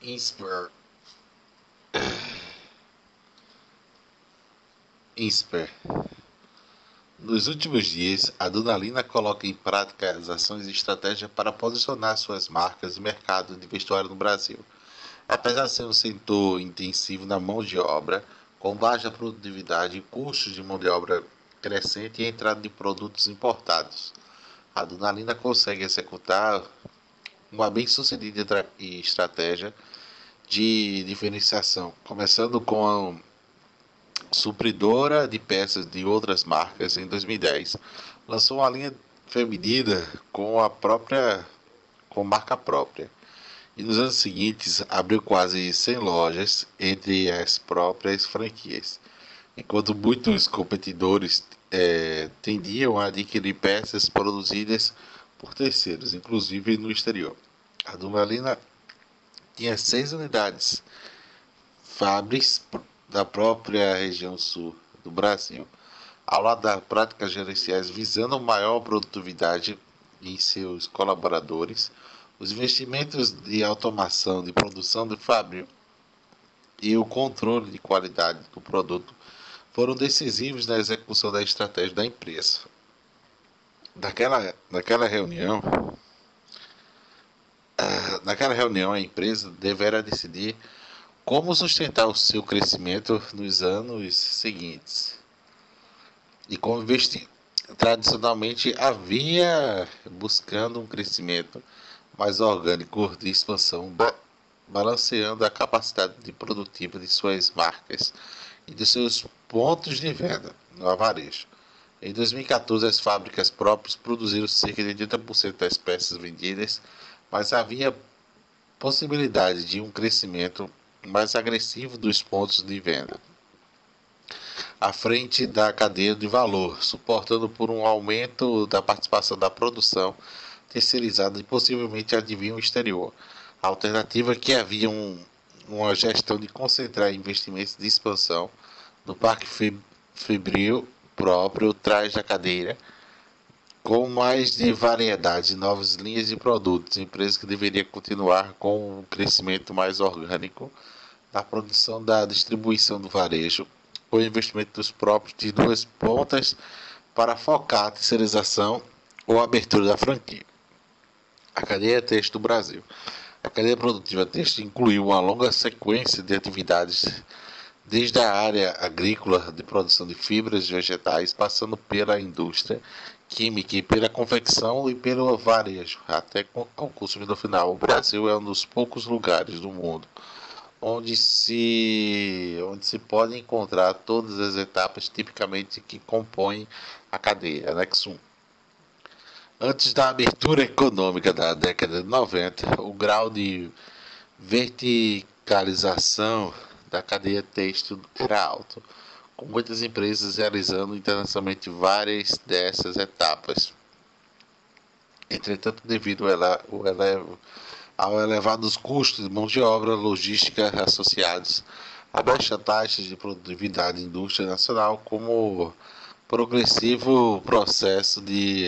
INSPER. INSPER. Nos últimos dias, a Dunalina coloca em prática as ações e estratégias para posicionar suas marcas no mercado de vestuário no Brasil. Apesar de ser um setor intensivo na mão de obra, com baixa produtividade e custos de mão de obra crescente e entrada de produtos importados, a Dunalina consegue executar uma bem-sucedida estratégia de diferenciação, começando com a supridora de peças de outras marcas em 2010, lançou uma linha feminina com marca própria. E nos anos seguintes abriu quase 100 lojas entre as próprias franquias, enquanto muitos competidores tendiam a adquirir peças produzidas por terceiros, inclusive no exterior. A Dumalina tinha 6 unidades fábricas da própria região sul do Brasil, ao lado das práticas gerenciais visando maior produtividade em seus colaboradores. Os investimentos de automação de produção de fábrica e o controle de qualidade do produto foram decisivos na execução da estratégia da empresa. Naquela reunião, a empresa deverá decidir como sustentar o seu crescimento nos anos seguintes e como investir. Tradicionalmente havia buscando um crescimento mais orgânico de expansão, balanceando a capacidade de produtiva de suas marcas e de seus pontos de venda no varejo. Em 2014, as fábricas próprias produziram cerca de 80% das peças vendidas, mas havia possibilidade de um crescimento mais agressivo dos pontos de venda à frente da cadeia de valor, suportando por um aumento da participação da produção terceirizada e possivelmente adivinho exterior. A alternativa é que havia uma gestão de concentrar investimentos de expansão no parque febril próprio atrás da cadeira, com mais de variedade e novas linhas de produtos, empresa que deveria continuar com um crescimento mais orgânico na produção da distribuição do varejo, com investimento dos próprios de duas pontas para focar a terceirização ou a abertura da franquia. A cadeia têxtil do Brasil. A cadeia produtiva têxtil incluiu uma longa sequência de atividades, desde a área agrícola de produção de fibras vegetais, passando pela indústria química e pela confecção e pelo varejo, até ao consumidor final. O Brasil é um dos poucos lugares do mundo onde se pode encontrar todas as etapas tipicamente que compõem a cadeia. Anexo 1. Antes da abertura econômica da década de 90, o grau de verticalização da cadeia têxtil era alto, com muitas empresas realizando internacionalmente várias dessas etapas. Entretanto, devido ao elevados custos de mão de obra logística associados a baixa taxa de produtividade da indústria nacional, como progressivo processo de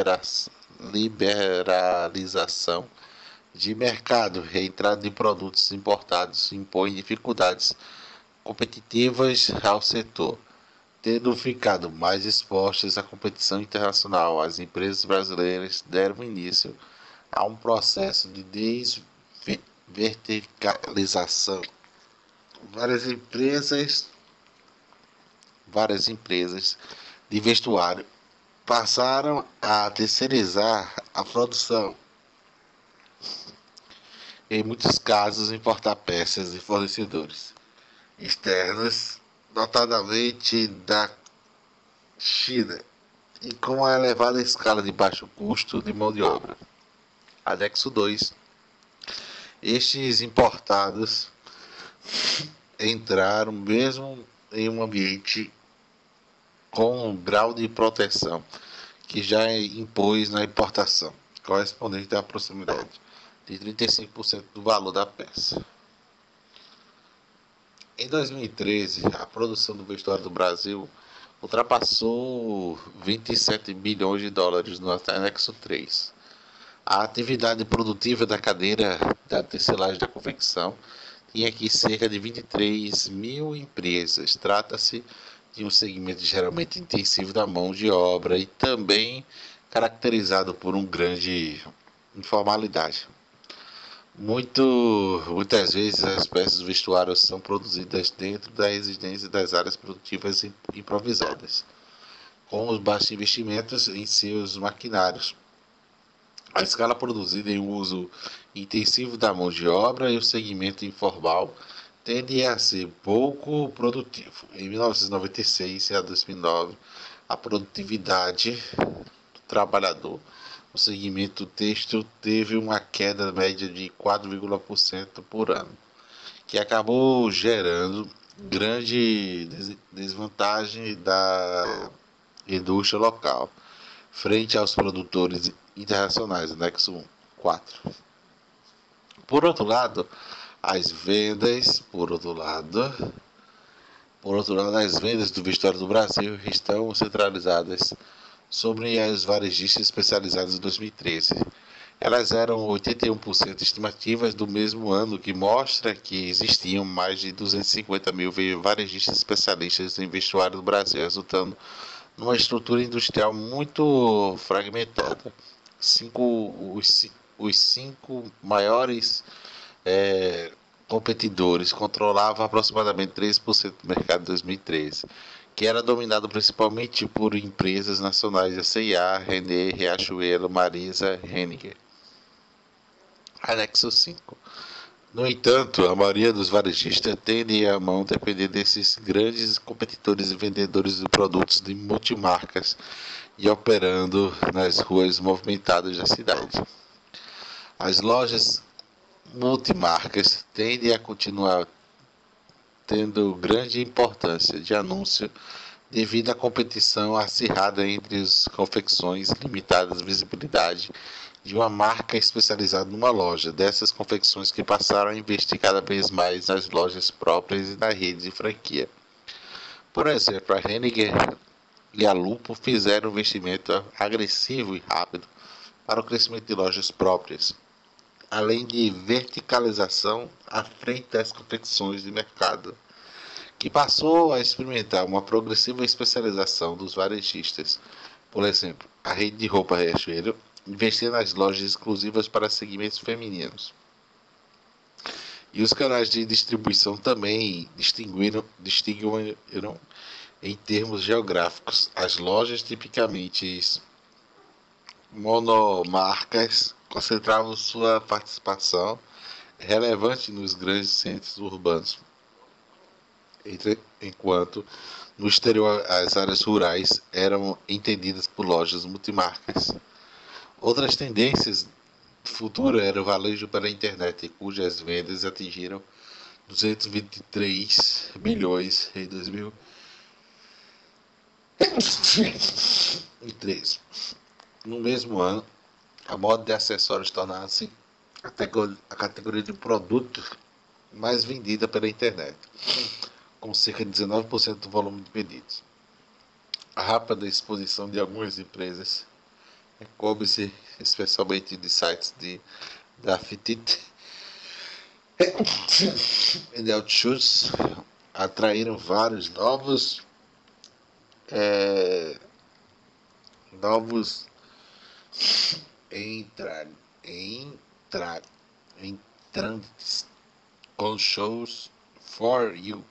liberalização de mercado e entrada de produtos importados impõe dificuldades competitivas ao setor. Tendo ficado mais expostas à competição internacional, as empresas brasileiras deram início a um processo de desverticalização. Várias empresas de vestuário passaram a terceirizar a produção. Em muitos casos, importar peças de fornecedores externos, notadamente da China, e com a elevada escala de baixo custo de mão de obra. Anexo 2. Estes importados entraram mesmo em um ambiente com um grau de proteção que já impôs na importação, correspondente à proximidade de 35% do valor da peça. Em 2013, a produção do vestuário do Brasil ultrapassou 27 bilhões de dólares no anexo 3. A atividade produtiva da cadeira da tecelagem da confecção tinha aqui cerca de 23 mil empresas. Trata-se de um segmento geralmente intensivo da mão de obra e também caracterizado por uma grande informalidade. Muitas vezes as peças do vestuário são produzidas dentro da exigência das áreas produtivas improvisadas, com os baixos investimentos em seus maquinários. A escala produzida em uso intensivo da mão de obra e o segmento informal tende a ser pouco produtivo. Em 1996 a 2009, a produtividade do trabalhador no segmento têxtil teve uma queda média de 4,% por ano, que acabou gerando grande desvantagem da indústria local frente aos produtores internacionais, anexo 4. Por outro lado, as vendas, as vendas do vestuário do Brasil estão centralizadas sobre as varejistas especializadas em 2013. Elas eram 81% estimativas do mesmo ano, que mostra que existiam mais de 250 mil varejistas especialistas em vestuário do Brasil, resultando numa estrutura industrial muito fragmentada. Os cinco maiores competidores controlavam aproximadamente 13% do mercado em 2013, que era dominado principalmente por empresas nacionais, a C&A, Renner, Riachuelo, Marisa, Henniger. Anexo 5. No entanto, a maioria dos varejistas tende a mão depender desses grandes competidores e vendedores de produtos de multimarcas e operando nas ruas movimentadas da cidade. As lojas multimarcas tendem a continuar tendo grande importância de anúncio devido à competição acirrada entre as confecções limitadas visibilidade de uma marca especializada numa loja. Dessas confecções que passaram a investir cada vez mais nas lojas próprias e na rede de franquia. Por exemplo, a Henniger e a Lupo fizeram um investimento agressivo e rápido para o crescimento de lojas próprias, além de verticalização à frente das confecções de mercado, que passou a experimentar uma progressiva especialização dos varejistas. Por exemplo, a rede de roupa Riachuelo investia nas lojas exclusivas para segmentos femininos. E os canais de distribuição também distinguiram em termos geográficos. As lojas tipicamente monomarcas concentravam sua participação relevante nos grandes centros urbanos, enquanto no exterior as áreas rurais eram entendidas por lojas multimarcas. Outras tendências futuras eram o varejo pela internet, cujas vendas atingiram 223 bilhões em 2013. No mesmo ano, a moda de acessórios tornava-se a categoria de produto mais vendida pela internet, com cerca de 19% do volume de pedidos. A rápida exposição de algumas empresas e-commerce, especialmente de sites da Fitbit e Netshoes, atraíram vários novos entrantes com shows for you,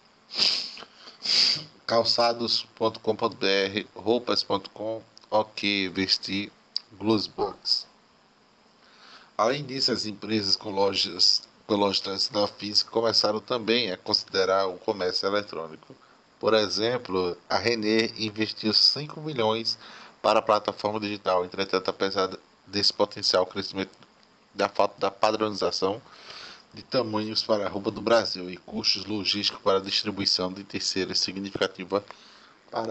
calçados.com.br, roupas.com, ok, vestir, Glusbox. Além disso, as empresas com lojas tradicionais físicas começaram também a considerar o comércio eletrônico. Por exemplo, a Renner investiu 5 milhões para a plataforma digital. Entretanto, apesar desse potencial crescimento da falta da padronização de tamanhos para a roupa do Brasil e custos logísticos para a distribuição de terceiros significativa para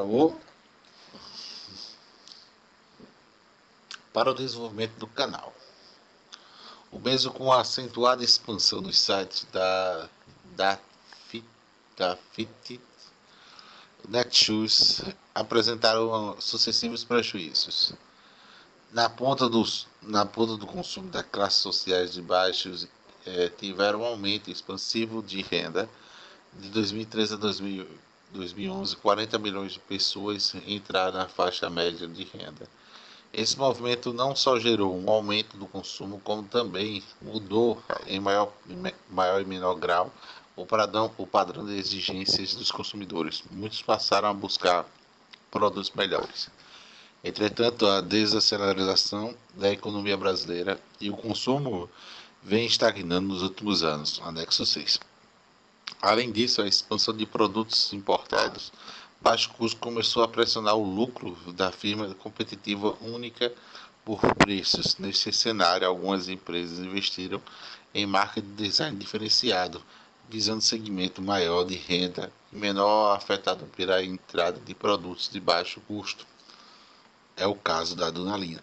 o desenvolvimento do canal. O mesmo com a acentuada expansão dos sites da Fitbit, Netshoes apresentaram sucessivos prejuízos. Na ponta do consumo das classes sociais de baixos, tiveram um aumento expansivo de renda. De 2013 a 2011, 40 milhões de pessoas entraram na faixa média de renda. Esse movimento não só gerou um aumento do consumo, como também mudou em maior e menor grau o padrão de exigências dos consumidores. Muitos passaram a buscar produtos melhores. Entretanto, a desaceleração da economia brasileira e o consumo vem estagnando nos últimos anos. Anexo 6. Além disso, a expansão de produtos importados baixo custo começou a pressionar o lucro da firma competitiva única por preços. Nesse cenário, algumas empresas investiram em marca de design diferenciado, visando segmento maior de renda e menor afetado pela entrada de produtos de baixo custo. É o caso da Dunalina.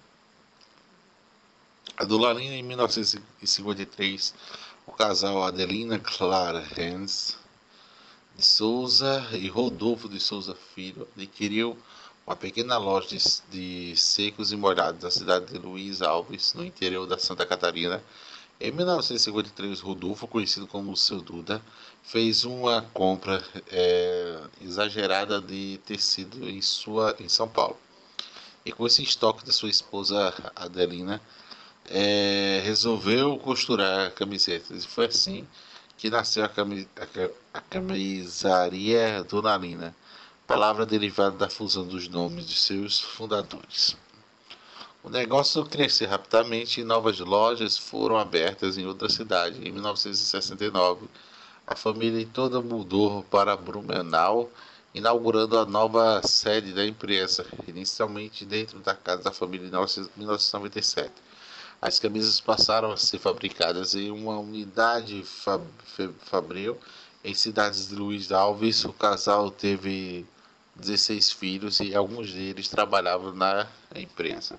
A Dunalina, em 1953, o casal Adelina Clara Hans de Souza e Rodolfo de Souza Filho adquiriu uma pequena loja de secos e molhados na cidade de Luiz Alves, no interior da Santa Catarina. Em 1953, Rodolfo, conhecido como o Seu Duda, fez uma compra exagerada de tecido em São Paulo. E com esse estoque da sua esposa Adelina, resolveu costurar camisetas. E foi assim que nasceu a camisaria Dunalina, palavra derivada da fusão dos nomes de seus fundadores. O negócio cresceu rapidamente e novas lojas foram abertas em outras cidades. Em 1969, a família toda mudou para Blumenau, inaugurando a nova sede da empresa, inicialmente dentro da casa da família em 1997. As camisas passaram a ser fabricadas em uma unidade fabril em cidades de Luiz Alves. O casal teve 16 filhos e alguns deles trabalhavam na empresa.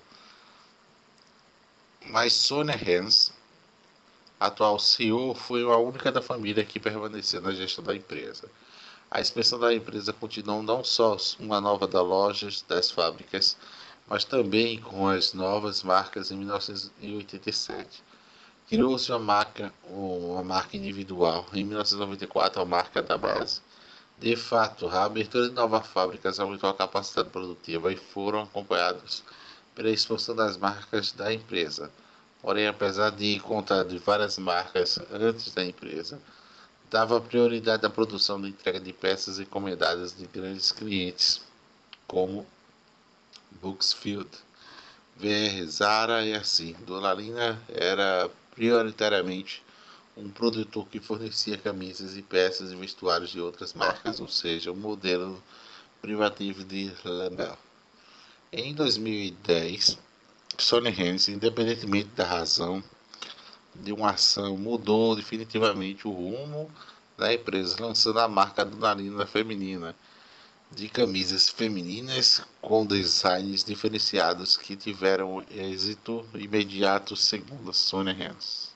Mas Sônia Hans, atual CEO, foi a única da família que permaneceu na gestão da empresa. A expansão da empresa continuou não só uma nova das lojas das fábricas, mas também com as novas marcas em 1987. Criou-se uma marca individual. Em 1994, a marca da base. De fato, a abertura de novas fábricas aumentou a capacidade produtiva e foram acompanhados pela expansão das marcas da empresa. Porém, apesar de contar de várias marcas antes da empresa, dava prioridade à produção de entrega de peças encomendadas de grandes clientes, como Buxfield, VR, Zara e assim. Dunalina era prioritariamente um produtor que fornecia camisas e peças e vestuários de outras marcas, ou seja, um modelo privativo de Lamel. Em 2010, Sony Hans, independentemente da razão de uma ação, mudou definitivamente o rumo da empresa, lançando a marca Dunalina Feminina, de camisas femininas com designs diferenciados que tiveram êxito imediato, segundo Sony Hans.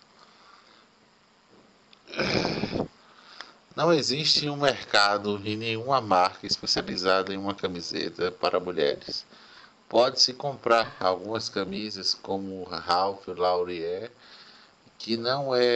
Não existe um mercado e nenhuma marca especializada em uma camiseta para mulheres. Pode-se comprar algumas camisas como Ralph Lauren, que não é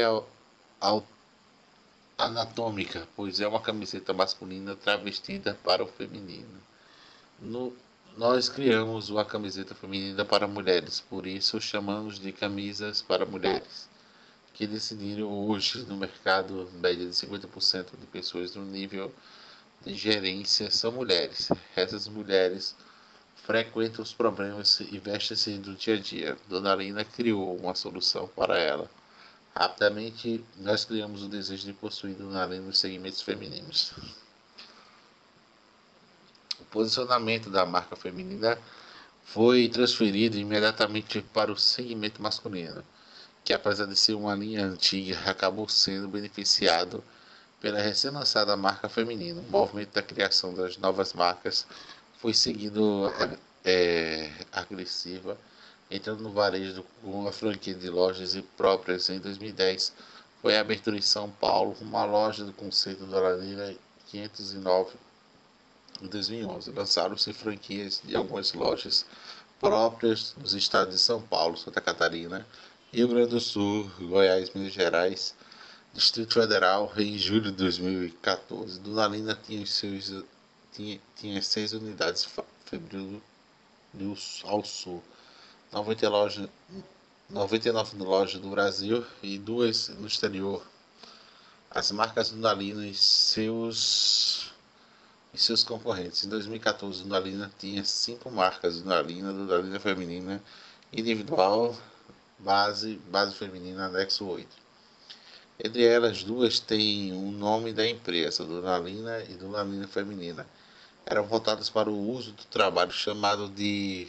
anatômica, pois é uma camiseta masculina travestida para o feminino. Nós criamos uma camiseta feminina para mulheres, por isso chamamos de camisas para mulheres, que decidiram hoje no mercado, média de 50% de pessoas no nível de gerência são mulheres. Essas mulheres frequentam os problemas e vestem-se do dia a dia. Dona Lina criou uma solução para ela. Rapidamente, nós criamos o desejo de possuir Dona Lina nos segmentos femininos. O posicionamento da marca feminina foi transferido imediatamente para o segmento masculino, que apesar de ser uma linha antiga, acabou sendo beneficiado pela recém-lançada marca feminina. O movimento da criação das novas marcas foi seguindo agressiva, entrando no varejo com uma franquia de lojas próprias em 2010. Foi a abertura em São Paulo, uma loja do conceito da Ladeira 509 em 2011. Lançaram-se franquias de algumas lojas próprias nos estados de São Paulo, Santa Catarina, Rio Grande do Sul, Goiás, Minas Gerais, Distrito Federal. Em julho de 2014, Dunalina tinha 6 unidades Fabril ao sul, 99 lojas no Brasil e 2 no exterior. As marcas Dunalina e seus concorrentes. Em 2014, Dunalina tinha 5 marcas: Dunalina feminina, individual, base feminina, anexo 8. Entre elas, 2 têm o nome da empresa, Dunalina e Dunalina feminina. Eram voltadas para o uso do trabalho, chamado de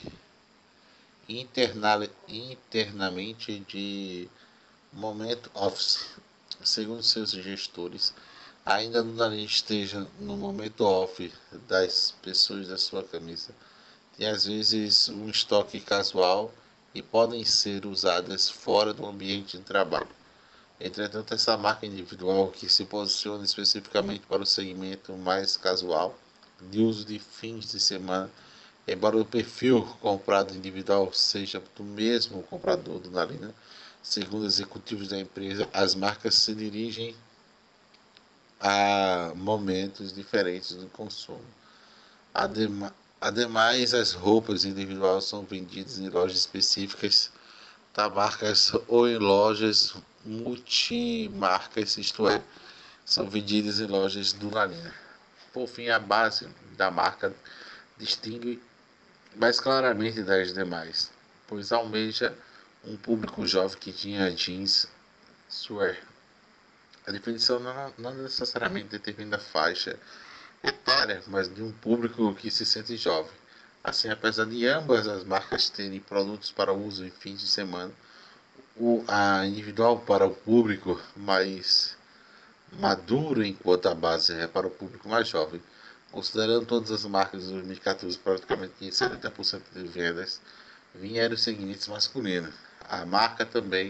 internamente de Moment Office. Segundo seus gestores, ainda Dunalina esteja no momento off das pessoas da sua camisa. Tem às vezes um estoque casual e podem ser usadas fora do ambiente de trabalho. Entretanto, essa marca individual, que se posiciona especificamente para o segmento mais casual, de uso de fins de semana, embora o perfil comprado individual seja do mesmo comprador do Dunalina, segundo executivos da empresa, as marcas se dirigem a momentos diferentes do consumo. Ademais, as roupas individuais são vendidas em lojas específicas da marcas ou em lojas multimarcas, isto é, são vendidas em lojas Dunalina. Por fim, a base da marca distingue mais claramente das demais, pois almeja um público jovem que tinha jeans swear. A definição não necessariamente determina a faixa etária, mas de um público que se sente jovem. Assim, apesar de ambas as marcas terem produtos para uso em fins de semana, a individual para o público mais maduro, enquanto a base é para o público mais jovem. Considerando todas as marcas de 2014, praticamente 70% de vendas vieram segmentos masculinos. A marca também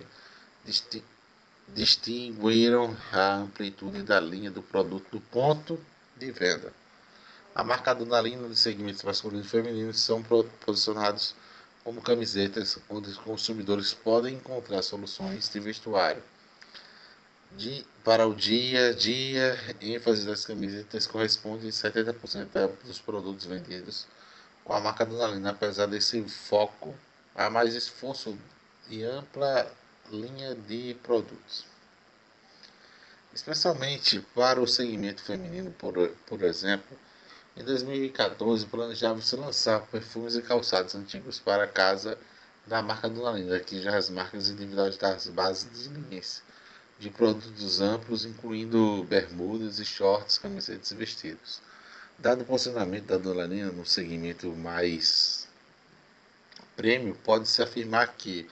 distinguiram a amplitude da linha do produto do ponto de venda. A marca Dunalina dos segmentos masculinos e femininos são posicionados como camisetas, onde os consumidores podem encontrar soluções de vestuário para o dia a dia. ênfase das camisetas corresponde a 70% dos produtos vendidos com a marca Dunalina. Apesar desse foco, há mais esforço e ampla linha de produtos, especialmente para o segmento feminino. Por exemplo, em 2014 planejava-se lançar perfumes e calçados antigos para a casa da marca Dunalina, que já as marcas individuais das bases de linhas de produtos amplos, incluindo bermudas e shorts, camisetas e vestidos. Dado o posicionamento da Dunalina no segmento mais premium, pode-se afirmar que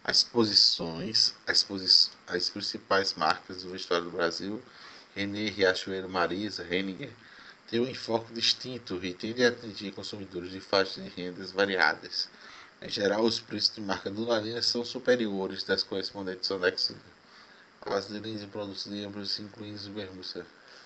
as principais marcas do vestuário do Brasil, Renner, Riachuelo, Marisa, Henninger, têm um enfoque distinto e tendem a atingir consumidores de faixas de rendas variadas. Em geral, os preços de marca Dunalina são superiores das correspondentes anexos às de linhas de produtos de ambos, incluindo bermudas.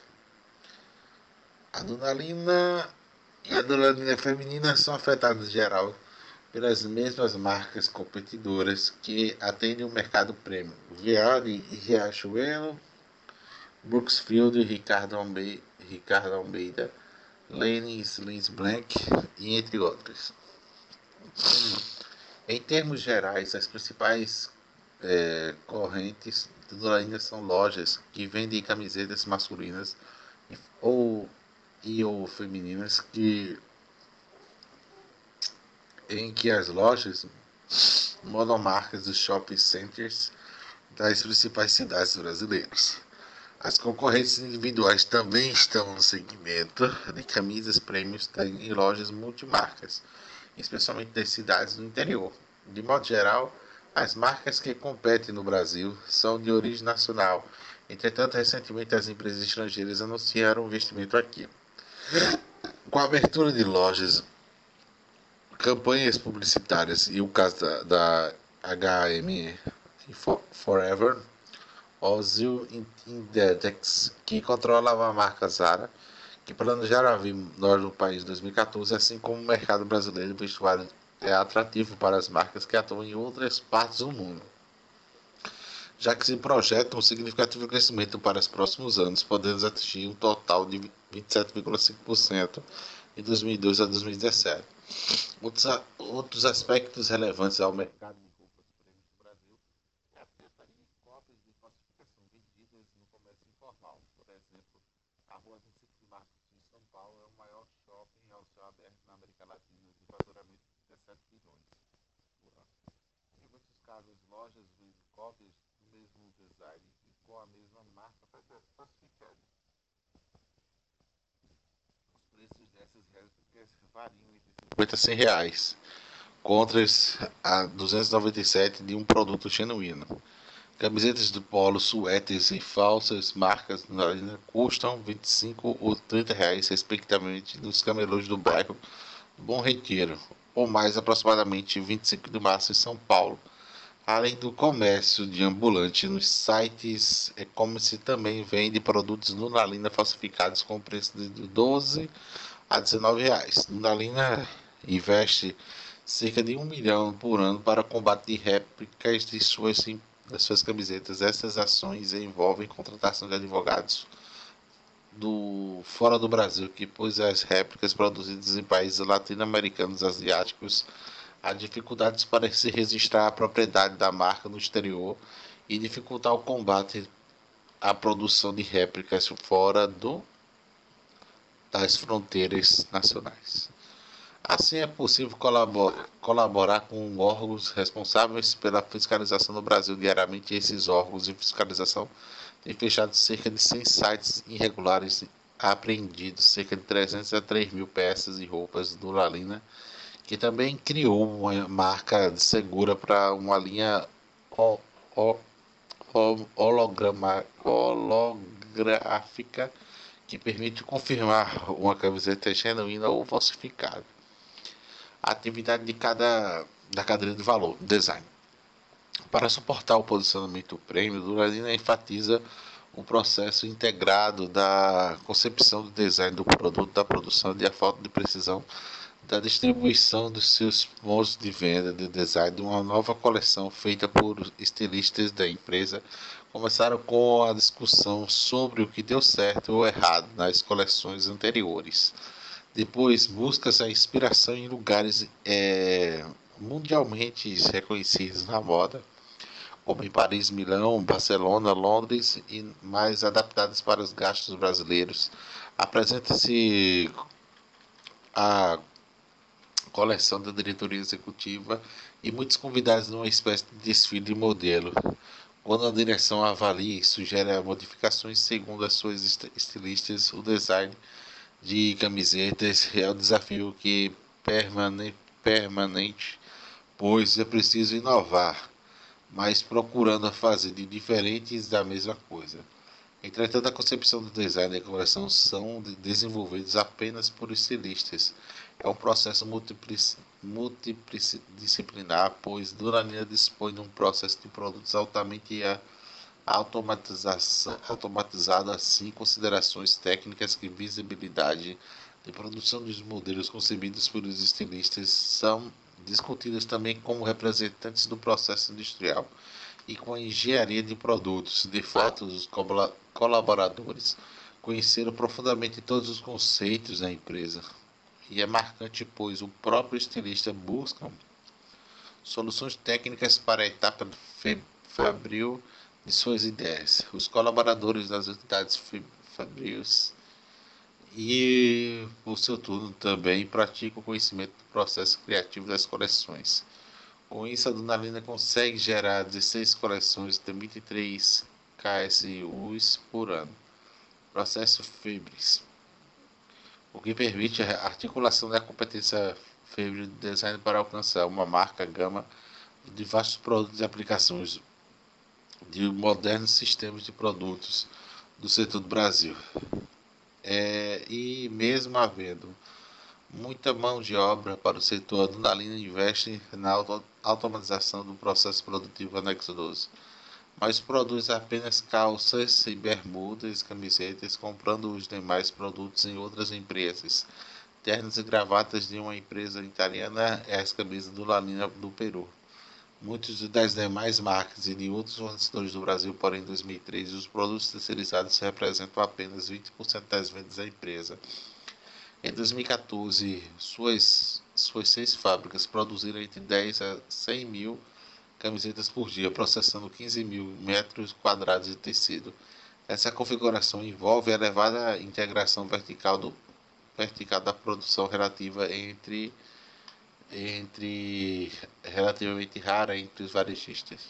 A Dunalina e a Dunalina feminina são afetadas em geral pelas mesmas marcas competidoras que atendem o mercado premium: Viale e Riachuelo, Brooksfield, Ricardo Almeida, Lenin, Slins Blank e entre outras. Em termos gerais, as principais correntes de Dunalina são lojas que vendem camisetas masculinas ou femininas, em que as lojas monomarcas dos shopping centers das principais cidades brasileiras. As concorrentes individuais também estão no segmento de camisas prêmios em lojas multimarcas, especialmente das cidades do interior. De modo geral, as marcas que competem no Brasil são de origem nacional. Entretanto, recentemente as empresas estrangeiras anunciaram investimento aqui. Com a abertura de lojas, campanhas publicitárias e o caso da H&M Forever, Ozil Inditex, que controlava a marca Zara, que planejaram vir no país em 2014, assim como o mercado brasileiro de vestuário é atrativo para as marcas que atuam em outras partes do mundo, já que se projeta um significativo crescimento para os próximos anos, podendo atingir um total de 27,5% em 2002 a 2017. Outros aspectos relevantes ao mercado de roupas premium no Brasil é a pirataria e cópias de falsificação vendidas no comércio informal. Por exemplo, a Rua 25 de Março de São Paulo é o maior shopping ao céu aberto na América Latina, de faturamento de 17 bilhões por ano. Em muitos casos, lojas vendem cópias do mesmo design e com a mesma marca falsificada. Os preços dessas réplicas variam entre 50 a 100 reais, contra a 297 de um produto genuíno. Camisetas de polo, suéteres e falsas marcas na linha custam 25 ou 30 reais, respectivamente, nos camelôs do bairro Bom Retiro, ou mais aproximadamente 25 de março em São Paulo. Além do comércio de ambulante nos sites e-commerce, também vende produtos Nunalina falsificados com preço de 12 a 19 reais. Nunalina investe cerca de 1 milhão por ano para combater réplicas das suas camisetas. Essas ações envolvem contratação de advogados fora do Brasil, que pôs as réplicas produzidas em países latino-americanos, asiáticos, há dificuldades para se registrar a propriedade da marca no exterior e dificultar o combate à produção de réplicas das fronteiras nacionais. Assim, é possível colaborar com órgãos responsáveis pela fiscalização no Brasil diariamente. Esses órgãos de fiscalização têm fechado cerca de 100 sites irregulares, apreendido cerca de 300 a 3 mil peças de roupas do Lalina, que também criou uma marca segura para uma linha holográfica que permite confirmar uma camiseta genuína ou falsificada. A atividade da cadeia de valor, design. Para suportar o posicionamento premium, Duralina enfatiza o processo integrado da concepção do design do produto, da produção e a falta de precisão da distribuição dos seus pontos de venda de design de uma nova coleção feita por estilistas da empresa. Começaram com a discussão sobre o que deu certo ou errado nas coleções anteriores. Depois, busca-se a inspiração em lugares mundialmente reconhecidos na moda, como em Paris, Milão, Barcelona, Londres, e mais adaptadas para os gastos brasileiros. Apresenta-se a coleção da diretoria executiva e muitos convidados numa espécie de desfile de modelo. Quando a direção avalia e sugere modificações segundo as suas estilistas, o design de camisetas é um desafio que permanente, pois é preciso inovar, mas procurando fazer de diferentes da mesma coisa. Entretanto, a concepção do design e a coleção são desenvolvidos apenas por estilistas. É um processo multidisciplinar, pois Duralina dispõe de um processo de produtos altamente automatizado, assim considerações técnicas e visibilidade de produção dos modelos concebidos pelos estilistas são discutidas também como representantes do processo industrial e com a engenharia de produtos. De fato, os colaboradores conheceram profundamente todos os conceitos da empresa. E é marcante, pois o próprio estilista busca soluções técnicas para a etapa fabril de suas ideias. Os colaboradores das unidades fabrios e, por seu turno, também praticam o conhecimento do processo criativo das coleções. Com isso, a Dunalina consegue gerar 16 coleções de 23 KSUs por ano. Processo Febris, o que permite a articulação da competência Febris de design para alcançar uma marca gama de vastos produtos e aplicações de modernos sistemas de produtos do setor do Brasil. E mesmo havendo muita mão de obra para o setor, a Dunalina investe na automatização do processo produtivo anexo 12, mas produz apenas calças e bermudas, camisetas, comprando os demais produtos em outras empresas. ternos e gravatas de uma empresa italiana é as camisas do Lalina do Peru. Muitos das demais marcas e de outros fornecedores do Brasil, porém em 2003, os produtos terceirizados representam apenas 20% das vendas da empresa. Em 2014, suas 6 fábricas produziram entre 10 a 100 mil camisetas por dia, processando 15 mil metros quadrados de tecido. Essa configuração envolve a elevada integração vertical da produção relativamente rara entre os varejistas.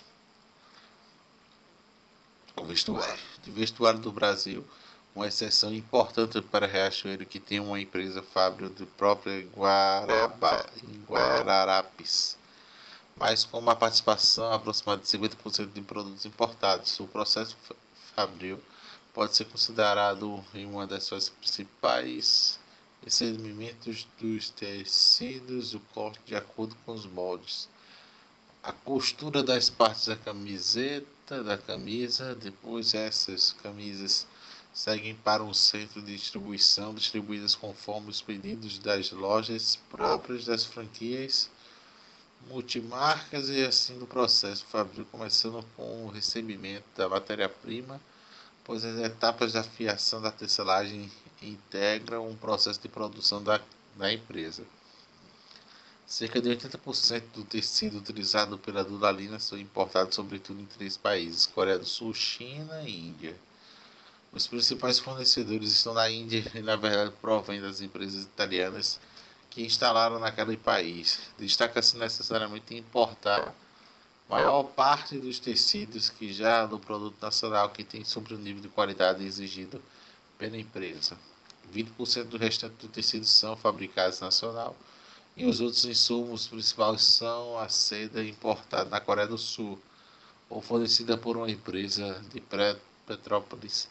O vestuário do Brasil, uma exceção importante para Riachuelo, que tem uma empresa fábrica própria em Guararapes, mas com uma participação aproximada de 50% de produtos importados. O processo fabril pode ser considerado uma das suas principais segmentos dos tecidos, o corte de acordo com os moldes, a costura das partes da camisa, depois essas camisas seguem para um centro de distribuição, distribuídas conforme os pedidos das lojas próprias das franquias multimarcas e assim do processo fabril, começando com o recebimento da matéria-prima, pois as etapas da fiação da tecelagem integram um processo de produção da empresa. Cerca de 80% do tecido utilizado pela Dura-Lina são importados sobretudo em 3 países: Coreia do Sul, China e Índia. Os principais fornecedores estão na Índia e na verdade provêm das empresas italianas que instalaram naquele país. Destaca-se necessariamente importar maior parte dos tecidos que já no produto nacional que tem sobre o nível de qualidade exigido pela empresa. 20% do restante do tecido são fabricados nacional e os outros insumos principais são a seda importada na Coreia do Sul ou fornecida por uma empresa de Petrópolis.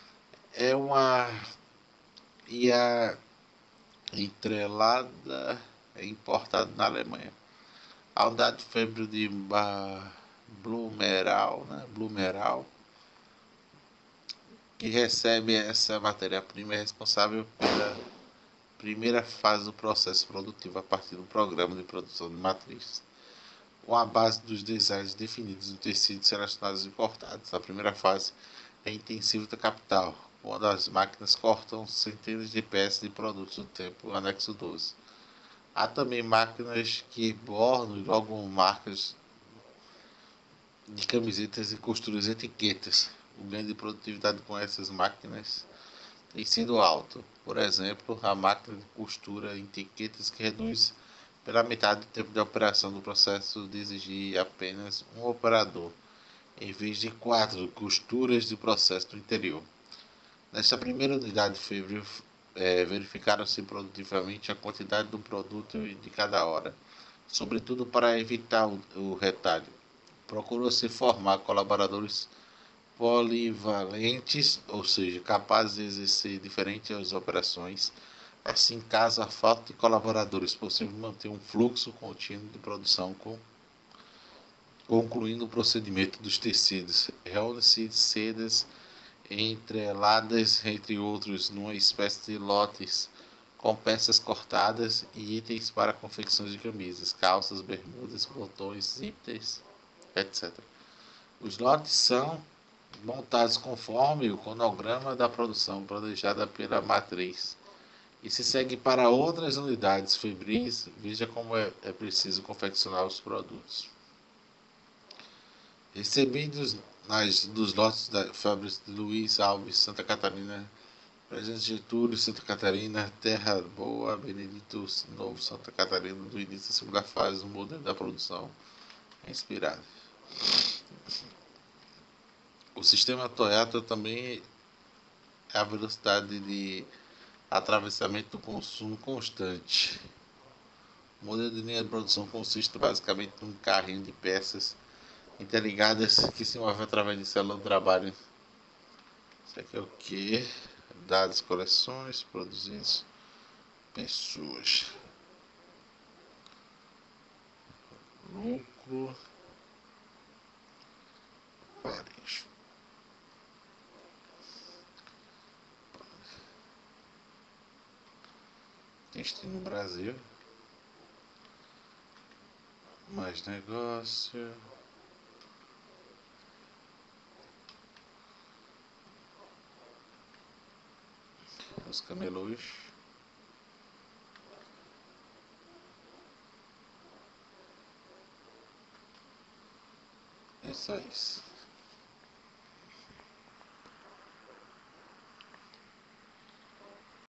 E a entrelada é importada na Alemanha. A unidade febril de Blumenau, que recebe essa matéria-prima, é responsável pela primeira fase do processo produtivo a partir do programa de produção de matrizes, com a base dos designs definidos no tecido selecionados e importados. A primeira fase é intensiva da capital, quando as máquinas cortam centenas de peças de produtos do tempo, anexo 12. Há também máquinas que bordam e logam marcas de camisetas e costuram etiquetas. O ganho de produtividade com essas máquinas tem sido alto. Por exemplo, a máquina de costura etiquetas que reduz pela metade o tempo de operação do processo de exigir apenas um operador, em vez de 4 costuras de processo do interior. Nesta primeira unidade febril, verificaram-se produtivamente a quantidade do produto de cada hora, sobretudo para evitar o retalho. Procurou-se formar colaboradores polivalentes, ou seja, capazes de exercer diferentes operações. Assim, caso a falta de colaboradores, possível manter um fluxo contínuo de produção, concluindo o procedimento dos tecidos. Reúne-se sedas entreladas, entre outros, numa espécie de lotes com peças cortadas e itens para confecções de camisas, calças, bermudas, botões, zíperes, etc. Os lotes são montados conforme o cronograma da produção planejada pela matriz e se segue para outras unidades febris. Veja como é preciso confeccionar os produtos. Recebidos dos lotes da fábrica de Luiz Alves, Santa Catarina, Presidente Getúlio, Santa Catarina, Terra Boa, Benedito Novo, Santa Catarina, do início da segunda fase do modelo da produção inspirado. O sistema Toyota também é a velocidade de atravessamento do consumo constante. O modelo de linha de produção consiste basicamente em um carrinho de peças interligadas que se movem através de célula de trabalho. Isso aqui é o que? Dados, coleções, produzidos, pessoas. Lucro. Varejo. investir no Brasil. Mais negócio. Os camelôs. É só isso.